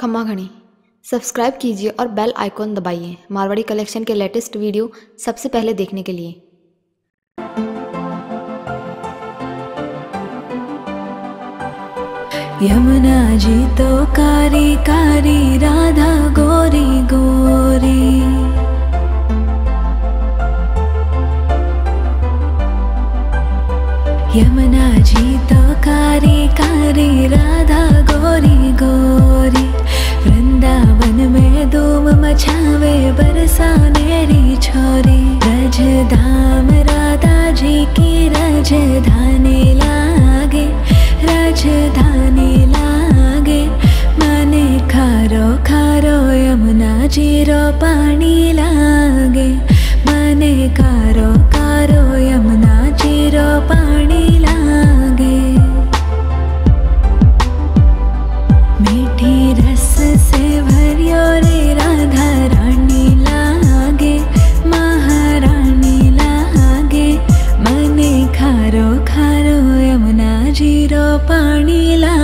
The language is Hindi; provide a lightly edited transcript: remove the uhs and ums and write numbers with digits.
खम्मा घणी। सब्सक्राइब कीजिए और बेल आइकॉन दबाइए मारवाड़ी कलेक्शन के लेटेस्ट वीडियो सबसे पहले देखने के लिए। यमुना जी तो कारी कारी, राधा गोरी गोरी। यमुना जी तो कारी कारी, राधा गोरी गोरी। वृंदावन में धूम मचावे, बरसानेरी छोरी। रज धाम राधा जी की राजधानी लागे, राजधानी लागे। माने खारो खारो यमुना जी रो पानी लागे। माने खारो खारो यमुना जी रो पानी लागे। मीठी रस से भरियो रे राधा रानी लागे, महारानी लागे। मने खारो खारो यमुना जी रो पानी लागे।